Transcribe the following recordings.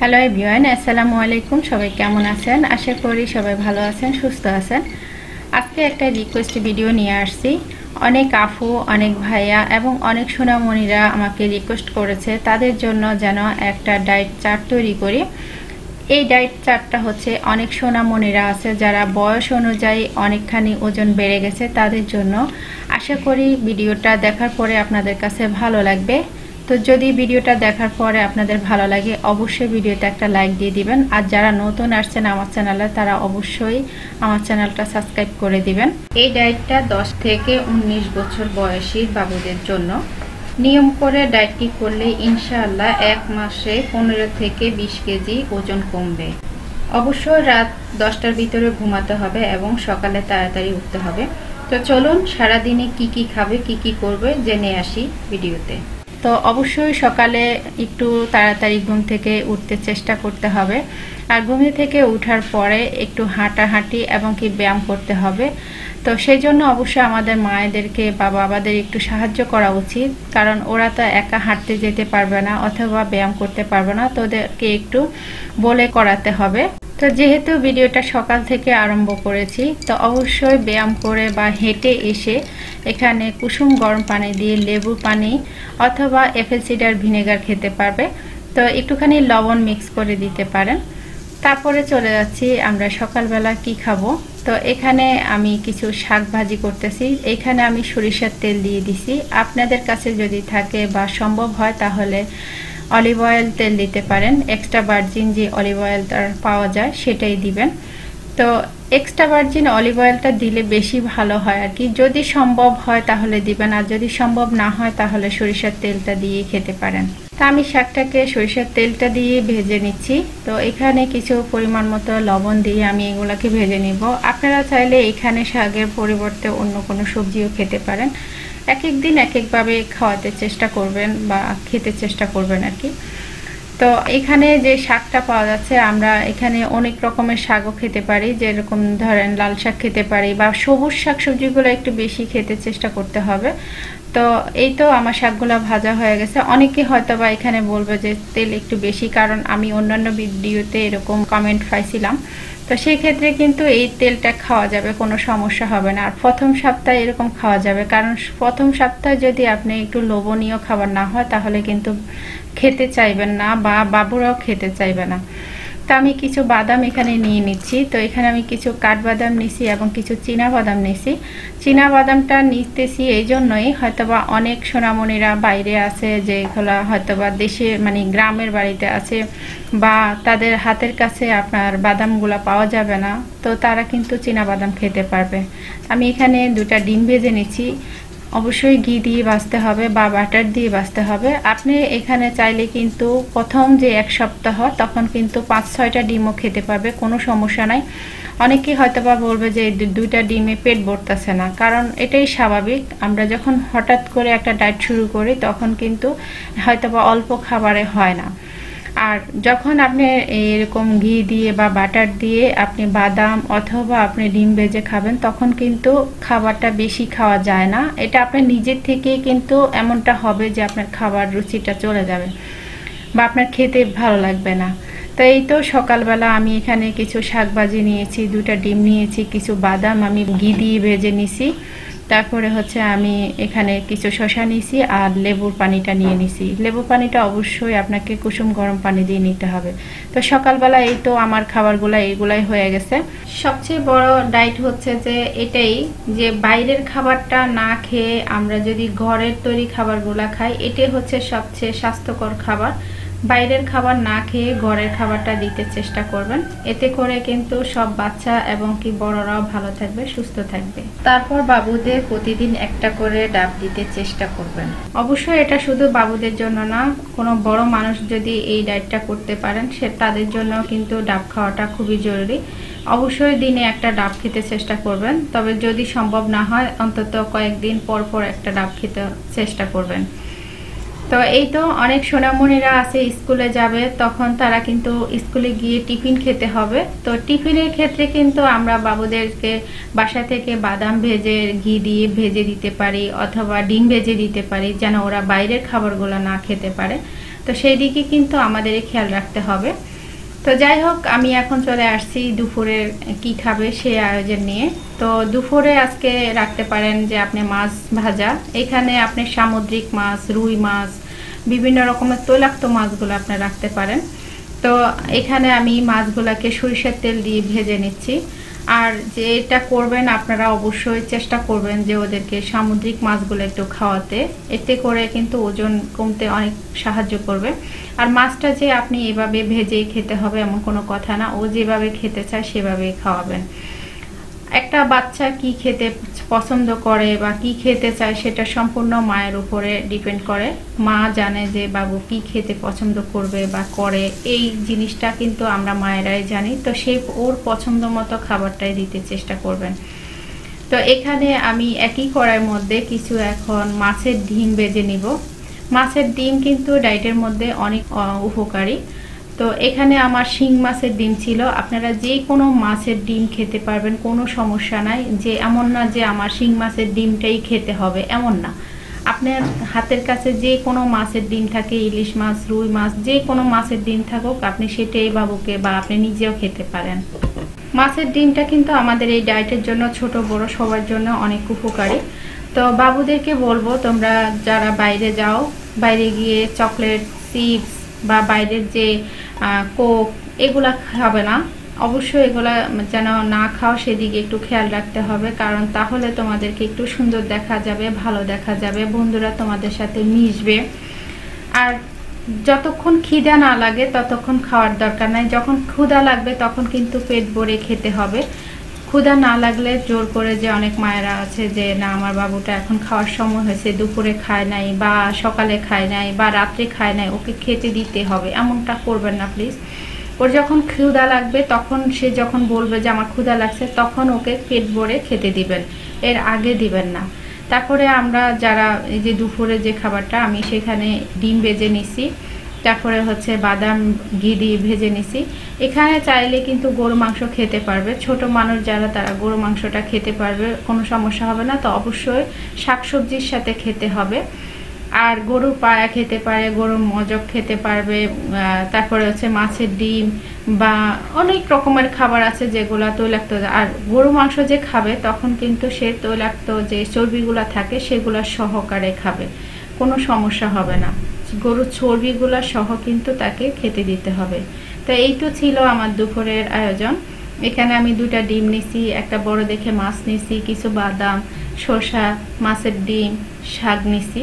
Hello everyone, আসসালামু আলাইকুম। সবাই কেমন আছেন? আশা করি সবাই ভালো আছেন, সুস্থ আছেন। আজকে একটা রিকোয়েস্ট ভিডিও নিয়ে আসছি। অনেক আপু, অনেক ভাইয়া এবং অনেক সোনামণিরা আমাকে রিকোয়েস্ট করেছে তাদের জন্য যেন একটা ডায়েট চার্ট তৈরি করি। এই ডায়েট চার্টটা হচ্ছে অনেক সোনামণিরা আছে যারা বয়স অনুযায়ী অনেকখানি ওজন বেড়ে গেছে, তাদের জন্য। আশা করি ভিডিওটা দেখার পরে আপনাদের কাছে ভালো লাগবে। তো যদি ভিডিওটা দেখার পরে আপনাদের ভালো লাগে অবশ্যই ভিডিওতে একটা লাইক দিয়ে দিবেন। আর যারা নতুন আসছেন আমার চ্যানেলে তারা অবশ্যই আমার চ্যানেলটা সাবস্ক্রাইব করে দিবেন। এই ডায়েটটা 10 থেকে 19 বছর বয়সী বাবুদের জন্য। নিয়ম করে ডায়েটটি করলে ইনশাআল্লাহ 1 মাসে 15 থেকে 20 কেজি ওজন কমবে। অবশ্যই রাত 10টার ভিতরে ঘুমাতে হবে এবং সকালে তাড়াতাড়ি উঠতে হবে। তো চলুন সারাদিনে কি কি খাবে, কি কি করবে জেনে আসি ভিডিওতে। তো অবশ্যই সকালে একটু তাড়াতাড়ি ঘুম থেকে উঠতে চেষ্টা করতে হবে। আর ঘুম থেকে ওঠার পরে একটু হাঁটাহাঁটি এবং কি ব্যায়াম করতে হবে। তো সেই জন্য অবশ্যই আমাদের মায়েদেরকে বা বাবাদের একটু সাহায্য করা উচিত, কারণ ওরা তো একা হাঁটতে যেতে পারবে না অথবা ব্যায়াম করতে পারবে না, তো ওদেরকে একটু বলে করাতে হবে। তো যেহেতু ভিডিওটা সকাল থেকে আরম্ভ করেছি, তো অবশ্যই ব্যায়াম করে বা হেঁটে এসে এখানে কুসুম গরম পানি দিয়ে লেবু পানি অথবা অ্যাপেল সিডার ভিনেগার খেতে পারবে। তো একটুখানি লবণ মিক্স করে দিতে পারেন। তারপরে চলে যাচ্ছি আমরা সকালবেলা কি খাবো। তো এখানে আমি কিছু শাক ভাজি করতেছি। এখানে আমি সরিষার তেল দিয়ে দিছি। আপনাদের কাছে যদি থাকে বা সম্ভব হয় তাহলে অলিভ অয়েল তেল দিতে পারেন। এক্সট্রা ভার্জিন যে অলিভ অয়েলটা পাওয়া যায় সেটাই দিবেন। তো এক্সট্রা ভার্জিন অলিভ অয়েলটা দিলে বেশি ভালো হয় আর কি, যদি সম্ভব হয় তাহলে দিবেন, আর যদি সম্ভব না হয় তাহলে সরিষার তেলটা দিয়ে খেতে পারেন। তা আমি শাকটাকে সরিষার তেলটা দিয়ে ভেজে নিচ্ছি। তো এখানে কিছু পরিমাণ মতো লবণ দিয়ে আমি এগুলাকে ভেজে নিব। আপনারা চাইলে এখানে শাকের পরিবর্তে অন্য কোনো সবজিও খেতে পারেন। এক এক দিন এক একভাবে খাওয়াতে চেষ্টা করবেন বা খেতে চেষ্টা করবেন আর কি। তো এখানে যে শাকটা পাওয়া যাচ্ছে, আমরা এখানে অনেক রকমের শাকও খেতে পারি, যেরকম ধরেন লাল শাক খেতে পারি বা সবুজ শাক সবজিগুলো একটু বেশি খেতে চেষ্টা করতে হবে। তো এই তো আমার শাকগুলো ভাজা হয়ে গেছে। অনেকে হয়তো বা এখানে বলবে যে তেল একটু বেশি, কারণ আমি অন্যান্য ভিডিওতে এরকম কমেন্ট পাইছিলাম। তো সেই ক্ষেত্রে কিন্তু এই তেলটা খাওয়া যাবে, কোনো সমস্যা হবে না। আর প্রথম সপ্তাহে এরকম খাওয়া যাবে, কারণ প্রথম সপ্তাহে যদি আপনি একটু লোভনীয় খাবার না হয় তাহলে কিন্তু খেতে চাইবেন না বা বাবুরাও খেতে চাইবে না। তো আমি কিছু বাদাম এখানে নিয়ে নিচ্ছি। তো এখানে আমি কিছু কাঠবাদাম নিছি এবং কিছু চীনা বাদাম নিছি। চীনা বাদামটা নিতেছি এই জন্যই, হয়তোবা অনেক সোনামণিরা বাইরে আছে যেগুলো হয়তোবা দেশে মানে গ্রামের বাড়িতে আছে বা তাদের হাতের কাছে আপনার বাদামগুলো পাওয়া যাবে না, তো তারা কিন্তু চীনা বাদাম খেতে পারবে। আমি এখানে 2টা ডিম ভেজে নিচ্ছি। অবশ্যই ঘি দিয়ে ভাজতে হবে বা বাটার দিয়ে ভাজতে হবে। আপনি এখানে চাইলে কিন্তু প্রথম যে 1 সপ্তাহ তখন কিন্তু 5-6টা ডিমও খেতে পারবে, কোনো সমস্যা নাই। অনেকেই হয়তোবা বলবে যে 2টা ডিমে পেট ভরতেছে না, কারণ এটাই স্বাভাবিক। আমরা যখন হঠাৎ করে একটা ডায়েট শুরু করি তখন কিন্তু হয়তোবা অল্প খাবারে হয় না। আর যখন আপনি এরকম ঘি দিয়ে বা বাটার দিয়ে আপনি বাদাম অথবা আপনি ডিম ভেজে খাবেন তখন কিন্তু খাবারটা বেশি খাওয়া যায় না। এটা আপনার নিজের থেকেই কিন্তু এমনটা হবে যে আপনার খাবার রুচিটা চলে যাবে বা আপনার খেতে ভালো লাগবে না। তো এই তো সকালবেলা আমি এখানে কিছু শাক ভাজি নিয়েছি, 2টা ডিম নিয়েছি, কিছু বাদাম আমি ঘি দিয়ে ভেজে নিছি। তারপরে হচ্ছে আমি এখানে কিছু শসা নিয়েছি আর লেবুর পানিটা নিয়ে নিছি। লেবুর পানিটা অবশ্যই আপনাকে কুসুম গরম পানি দিয়ে নিতে হবে। তো সকালবেলা এই তো আমার খাবারগুলো এইগুলাই হয়ে গেছে। সবচেয়ে বড় ডায়েট হচ্ছে যে এটাই, যে বাইরের খাবারটা না খেয়ে আমরা যদি ঘরের তৈরি খাবারগুলো খাই, এটাই হচ্ছে সবচেয়ে স্বাস্থ্যকর খাবার। বাইরের খাবার না খেয়ে ঘরের খাবারটা দিতে চেষ্টা করবেন, এতে করে কিন্তু সব বাচ্চা এবং কি বড়রাও ভালো থাকবে, সুস্থ থাকবে। তারপর বাবুদের প্রতিদিন একটা করে ডাব দিতে চেষ্টা করবেন। অবশ্যই এটা শুধু বাবুদের জন্য না, কোনো বড় মানুষ যদি এই ডায়েটটা করতে পারেন সে তাদের জন্য কিন্তু ডাব খাওয়াটা খুবই জরুরি। অবশ্যই দিনে একটা ডাব খেতে চেষ্টা করবেন, তবে যদি সম্ভব না হয় অন্তত কয়েকদিন পর পর একটা ডাব খেতে চেষ্টা করবেন। তো এই তো অনেক সোনামণিরা আছে স্কুলে যাবে, তখন তারা কিন্তু স্কুলে গিয়ে টিফিন খেতে হবে। তো টিফিনের ক্ষেত্রে কিন্তু আমরা বাবুদেরকে বাসা থেকে বাদাম ভেজে ঘি দিয়ে ভেজে দিতে পারি অথবা ডিম ভেজে দিতে পারি, যেন ওরা বাইরের খাবারগুলো না খেতে পারে। তো সেই দিকে কিন্তু আমাদের খেয়াল রাখতে হবে। তো যাই হোক, আমি এখন চলে আসছি দুপুরের কি খাবে সেই আয়োজন নিয়ে। তো দুপুরে আজকে রাখতে পারেন যে আপনি মাছ ভাজা, এখানে আপনি সামুদ্রিক মাছ, রুই মাছ, বিভিন্ন রকমের তৈলাক্ত মাছগুলো আপনি রাখতে পারেন। তো এখানে আমি মাছগুলোকে সরিষার তেল দিয়ে ভেজে নিচ্ছি। আর যেটা করবেন আপনারা অবশ্যই চেষ্টা করবেন যে ওদেরকে সামুদ্রিক মাছগুলো একটু খাওয়াতে, এতে করে কিন্তু ওজন কমতে অনেক সাহায্য করবে। আর মাছটা যে আপনি এভাবে ভেজেই খেতে হবে এমন কোনো কথা না, ও যেভাবে খেতে চায় সেভাবেই খাওয়াবেন। একটা বাচ্চা কি খেতে পছন্দ করে বা কি খেতে চায় সেটা সম্পূর্ণ মায়ের উপরে ডিপেন্ড করে। মা জানে যে বাবু কি খেতে পছন্দ করবে বা করে, এই জিনিসটা কিন্তু আমরা মায়েরাই জানি। তো সেই ওর পছন্দ মতো খাবারটাই দিতে চেষ্টা করবেন। তো এখানে আমি একই কড়াইয়ের মধ্যে কিছু এখন মাছের ডিম ভেজে নিব। মাছের ডিম কিন্তু ডায়েটের মধ্যে অনেক উপকারী। তো এখানে আমার শিং মাছের ডিম ছিল, আপনারা যে কোনো মাছের ডিম খেতে পারবেন, কোনো সমস্যা নাই। যে এমন না যে আমার শিং মাছের ডিমটাই খেতে হবে, এমন না। আপনার হাতের কাছে যে কোনো মাছের ডিম থাকে, ইলিশ মাছ, রুই মাছ, যে কোনো মাছের ডিম থাকুক, আপনি সেটাই বাবুকে বা আপনি নিজেও খেতে পারেন। মাছের ডিমটা কিন্তু আমাদের এই ডায়েটের জন্য ছোট বড় সবার জন্য অনেক উপকারী। তো বাবুদেরকে বলবো, তোমরা যারা বাইরে যাও, বাইরে গিয়ে চকলেট, চিপস বা বাইরের যে কোক এগুলা খাবে না। অবশ্যই এগুলা যেন না খাও, সেদিকে একটু খেয়াল রাখতে হবে। কারণ তাহলে তোমাদেরকে একটু সুন্দর দেখা যাবে, ভালো দেখা যাবে, বন্ধুরা তোমাদের সাথে মিশবে। আর যতক্ষণ খিদা না লাগে ততক্ষণ খাওয়ার দরকার নাই। যখন ক্ষুধা লাগবে তখন কিন্তু পেট ভরে খেতে হবে। ক্ষুধা না লাগলে জোর করে, যে অনেক মায়েরা আছে যে না আমার বাবুটা এখন খাওয়ার সময় হয়েছে, দুপুরে খায় নাই বা সকালে খায় নাই বা রাত্রে খায় নাই, ওকে খেতে দিতে হবে, এমনটা করবেন না প্লিজ। ওর যখন ক্ষুধা লাগবে তখন সে যখন বলবে যে আমার ক্ষুধা লাগছে, তখন ওকে পেট ভরে খেতে দিবেন, এর আগে দিবেন না। তারপরে আমরা যারা এই যে দুপুরে যে খাবারটা, আমি সেখানে ডিম ভেজে নিছি, তারপরে হচ্ছে বাদাম ঘি দিয়ে ভেজে নিছি। এখানে চাইলে কিন্তু গরু মাংস খেতে পারবে, ছোট মানুষ যারা তারা গরু মাংসটা খেতে পারবে, কোনো সমস্যা হবে না। তো অবশ্যই শাকসবজির সাথে খেতে হবে। আর গরুর পায়া খেতে পারে, গরুর মজক খেতে পারবে, তারপরে হচ্ছে মাছের ডিম বা অনেক রকমের খাবার আছে যেগুলো তৈলাক্ত। আর গরু মাংস যে খাবে তখন কিন্তু সে তৈলাক্ত যে চর্বিগুলো থাকে সেগুলো সহকারে খাবে, কোনো সমস্যা হবে না। গরুর চর্বিগুলো সহ কিন্তু তাকে খেতে দিতে হবে। তো এই তো ছিল আমার দুপুরের আয়োজন। এখানে আমি 2টা ডিম নিছি, একটা বড় দেখে মাছ নিছি, কিছু বাদাম, শসা, মাছের ডিম, শাক নিছি।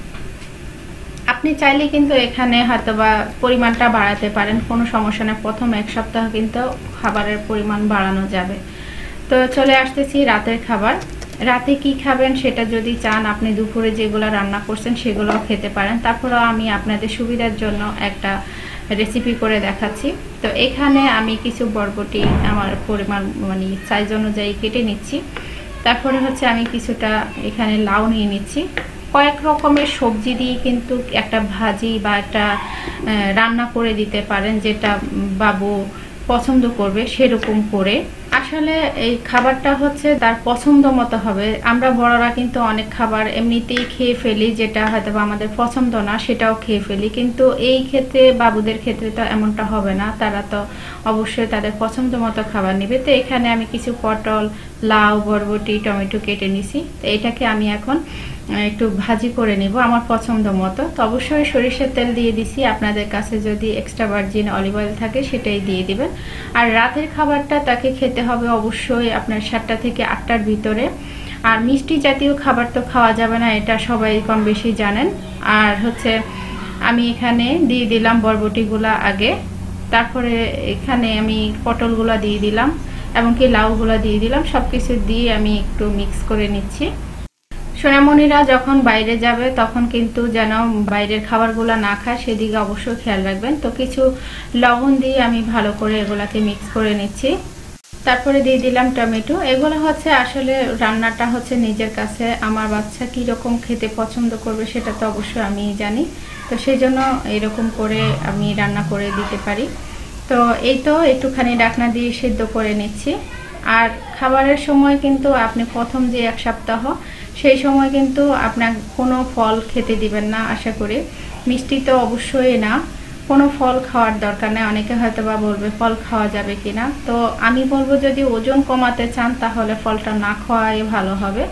আপনি চাইলে কিন্তু এখানে হয়তোবা পরিমাণটা বাড়াতে পারেন, কোনো সমস্যা না। প্রথম 1 সপ্তাহ কিন্তু খাবারের পরিমাণ বাড়ানো যাবে। তো চলে আসতেছি রাতের খাবার। রাতে কি খাবেন সেটা যদি চান, আপনি দুপুরে যেগুলো রান্না করছেন সেগুলোও খেতে পারেন। তারপরেও আমি আপনাদের সুবিধার জন্য একটা রেসিপি করে দেখাচ্ছি। তো এখানে আমি কিছু বরবটি আমার পরিমাণ মানে সাইজ অনুযায়ী কেটে নিচ্ছি। তারপরে হচ্ছে আমি কিছুটা এখানে লাউ নিয়ে নিচ্ছি। কয়েক রকমের সবজি দিয়ে কিন্তু একটা ভাজি বা একটা রান্না করে দিতে পারেন, যেটা বাবু পছন্দ করবে সেরকম করে। আসলে এই খাবারটা হচ্ছে তার পছন্দ মতো হবে। আমরা বড়রা কিন্তু অনেক খাবার এমনিতেই খেয়ে ফেলি, যেটা হয়তো আমাদের পছন্দ না সেটাও খেয়ে ফেলি, কিন্তু এই ক্ষেত্রে বাবুদের ক্ষেত্রে তো এমনটা হবে না। তারা তো অবশ্যই তাদের পছন্দ মতো খাবার নেবে। তো এখানে আমি কিছু পটল, লাউ, বরবটি, টমেটো কেটে নিছি। তো এটাকে আমি এখন একটু ভাজি করে নেব আমার পছন্দ মতো। তো অবশ্যই সরিষার তেল দিয়ে দিছি, আপনাদের কাছে যদি এক্সট্রা ভার্জিন অলিভ অয়েল থাকে সেটাই দিয়ে দিবেন। আর রাতের খাবারটা তাকে খেতে হবে অবশ্যই আপনার 7টা থেকে 8টার ভিতরে। আর মিষ্টি জাতীয় খাবার তো খাওয়া যাবে না, এটা সবাই কম বেশি জানেন। আর হচ্ছে আমি এখানে দিয়ে দিলাম বরবটিগুলা আগে, তারপরে এখানে আমি পটলগুলা দিয়ে দিলাম, এমনকি লাউগুলা দিয়ে দিলাম। সব কিছু দিয়ে আমি একটু মিক্স করে নিচ্ছি। সোনামণিরা যখন বাইরে যাবে তখন কিন্তু যেন বাইরের খাবারগুলো না খায়, সেদিকে অবশ্যই খেয়াল রাখবেন। তো কিছু লবণ দিয়ে আমি ভালো করে এগুলাকে মিক্স করে নিচ্ছি। তারপরে দিয়ে দিলাম টমেটো। এগুলো হচ্ছে আসলে রান্নাটা হচ্ছে নিজের কাছে, আমার বাচ্চা কি রকম খেতে পছন্দ করবে সেটা তো অবশ্যই আমি জানি। তো সেই জন্য এরকম করে আমি রান্না করে দিতে পারি। তো এই তো একটুখানি ঢাকনা দিয়ে সিদ্ধ করে নিচ্ছি। আর খাবারের সময় কিন্তু আপনি প্রথম যে 1 সপ্তাহ সেই সময় কিন্তু আপনার কোনো ফল খেতে দিবেন না। আশা করি মিষ্টি তো অবশ্যই না, কোনো ফল খাওয়ার দরকার নেই। অনেকে হয়তো বা বলবে ফল খাওয়া যাবে কিনা, তো আমি বলবো যদি ওজন কমাতে চান তাহলে ফলটা না খাওয়াই ভালো হবে।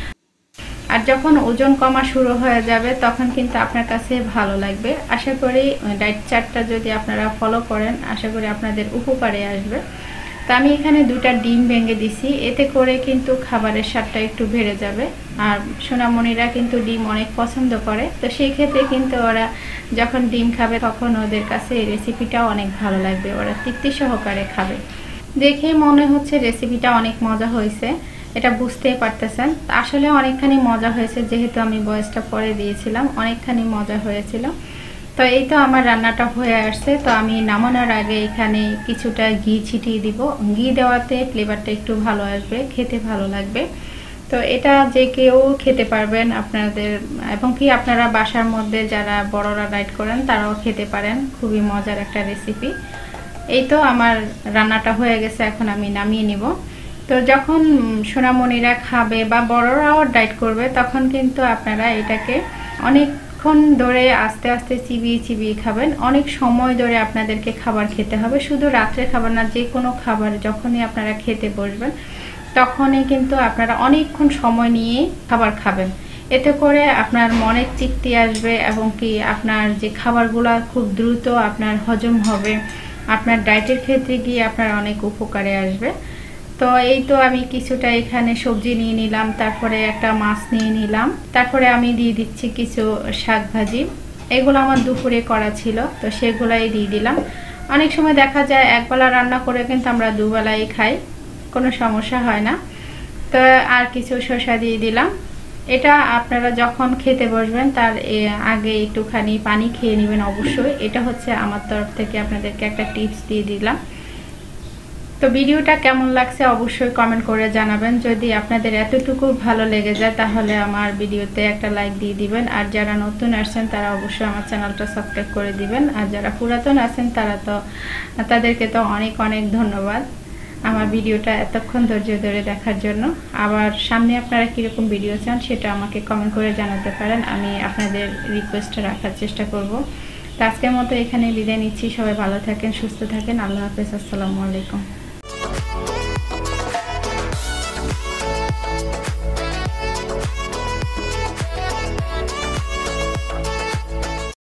আর যখন ওজন কমা শুরু হয়ে যাবে তখন কিন্তু আপনার কাছে ভালো লাগবে। আশা করি ডায়েট চার্টটা যদি আপনারা ফলো করেন আশা করি আপনাদের উপকারে আসবে। তো আমি এখানে 2টা ডিম ভেঙে দিছি, এতে করে কিন্তু খাবারের স্বাদটা একটু বেড়ে যাবে। আর সোনামণিরা কিন্তু ডিম অনেক পছন্দ করে, তো সেই ক্ষেত্রে কিন্তু ওরা যখন ডিম খাবে তখন ওদের কাছে এই রেসিপিটাও অনেক ভালো লাগবে, ওরা তৃপ্তি সহকারে খাবে। দেখে মনে হচ্ছে রেসিপিটা অনেক মজা হয়েছে, এটা বুঝতেই পারতেছেন। আসলে অনেকখানি মজা হয়েছে, যেহেতু আমি ভয়েসটা পরে দিয়েছিলাম, অনেকখানি মজা হয়েছিল। তো এই তো আমার রান্নাটা হয়ে আসছে। তো আমি নামানোর আগে এখানে কিছুটা ঘি ছিটিয়ে দিব। ঘি দেওয়াতে ফ্লেভারটা একটু ভালো আসবে, খেতে ভালো লাগবে। তো এটা যে কেউ খেতে পারবেন আপনাদের, এবং কি আপনারা বাসার মধ্যে যারা বড়রা ডায়েট করেন তারাও খেতে পারেন। খুবই মজার একটা রেসিপি। এই তো আমার রান্নাটা হয়ে গেছে, এখন আমি নামিয়ে নিব। তো যখন সোনামণিরা খাবে বা বড়রাও ডায়েট করবে তখন কিন্তু আপনারা এটাকে অনেকক্ষণ ধরে আস্তে আস্তে চিবিয়ে চিবিয়ে খাবেন। অনেক সময় ধরে আপনাদেরকে খাবার খেতে হবে, শুধু রাত্রে খাবার না, যে কোনো খাবার যখনই আপনারা খেতে বসবেন তখনই কিন্তু আপনারা অনেকক্ষণ সময় নিয়ে খাবার খাবেন। এতে করে আপনার মনের তৃপ্তি আসবে এবং কি আপনার যে খাবারগুলো খুব দ্রুত আপনার হজম হবে, আপনার ডায়েটের ক্ষেত্রে গিয়ে আপনার অনেক উপকারে আসবে। তো এই তো আমি কিছুটা এখানে সবজি নিয়ে নিলাম, তারপরে একটা মাছ নিয়ে নিলাম, তারপরে আমি দিয়ে দিচ্ছি কিছু শাক ভাজি। এগুলো আমার দুপুরে করা ছিল, তো সেগুলাই দিয়ে দিলাম। অনেক সময় দেখা যায় একবেলা রান্না করে কিন্তু আমরা দুবেলাই খাই, কোনো সমস্যা হয় না। তো আর কিছু শসা দিয়ে দিলাম। এটা আপনারা যখন খেতে বসবেন তার আগে একটুখানি পানি খেয়ে নেবেন অবশ্যই। এটা হচ্ছে আমার তরফ থেকে আপনাদেরকে একটা টিপস দিয়ে দিলাম। তো ভিডিওটা কেমন লাগছে অবশ্যই কমেন্ট করে জানাবেন। যদি আপনাদের এতটুকু ভালো লেগে যায় তাহলে আমার ভিডিওতে একটা লাইক দিয়ে দিবেন। আর যারা নতুন আসছেন তারা অবশ্যই আমার চ্যানেলটা সাবস্ক্রাইব করে দিবেন। আর যারা পুরাতন আছেন তাদেরকে তো অনেক অনেক ধন্যবাদ আমার ভিডিওটা এতক্ষণ ধৈর্য ধরে দেখার জন্য। আবার সামনে আপনারা কীরকম ভিডিও চান সেটা আমাকে কমেন্ট করে জানাতে পারেন, আমি আপনাদের রিকোয়েস্টটা রাখার চেষ্টা করব। তো আজকের মতো এখানে বিদায় নিচ্ছি। সবাই ভালো থাকেন, সুস্থ থাকেন। আল্লাহ হাফেজ, আসসালামু আলাইকুম।